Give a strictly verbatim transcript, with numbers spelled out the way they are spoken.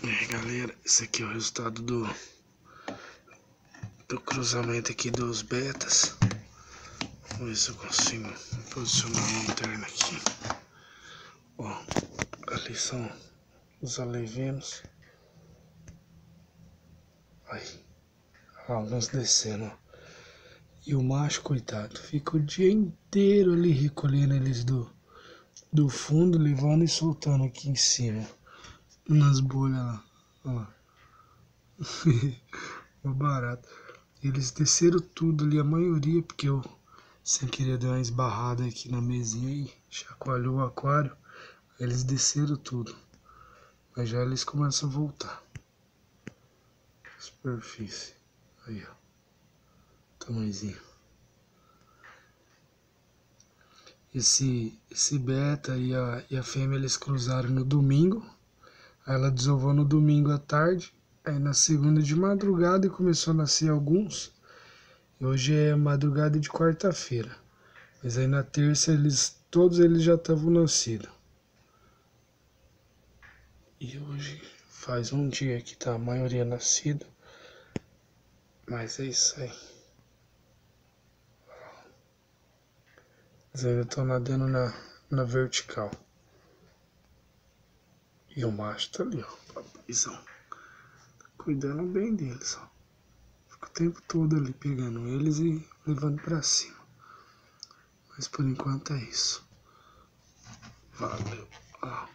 É, galera, esse aqui é o resultado do, do cruzamento aqui dos betas. Vamos ver se eu consigo posicionar a lanterna aqui. Ó, ali são os alevinos. Aí, alguns descendo, ó. E o macho, coitado, fica o dia inteiro ali recolhendo eles do, do fundo, levando e soltando aqui em cima. Nas bolhas lá, olha lá. O barato. Eles desceram tudo ali, a maioria, porque eu sem querer dei uma esbarrada aqui na mesinha e chacoalhou o aquário. Eles desceram tudo. Mas já eles começam a voltar. Superfície. Aí, ó. Tamanhozinho. Esse, esse beta e a, e a fêmea eles cruzaram no domingo. Aí ela desovou no domingo à tarde. Aí na segunda de madrugada começou a nascer alguns. E hoje é madrugada de quarta-feira. Mas aí na terça eles, todos eles já estavam nascidos. E hoje faz um dia que tá a maioria nascida. Mas é isso aí. Mas ainda estão nadando na, na vertical. E o macho tá ali, ó. Papaizão. Tá cuidando bem deles, ó. Fica o tempo todo ali pegando eles e levando pra cima. Mas por enquanto é isso. Valeu. Ó.